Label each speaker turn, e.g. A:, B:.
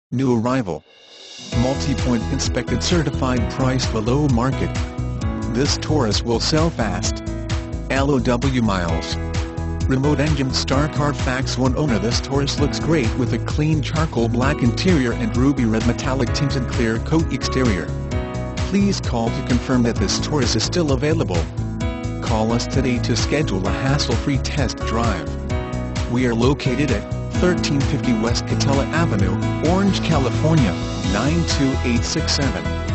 A: New arrival. Multi-point inspected, certified, priced below market. This Taurus will sell fast. LOW miles. Remote engine start, CARFAX 1 owner. This Taurus looks great with a clean charcoal black interior and ruby red metallic tinted clear coat exterior. Please call to confirm that this Taurus is still available. Call us today to schedule a hassle-free test drive. We are located at 1350 West Katella Avenue, Orange, California, 92867.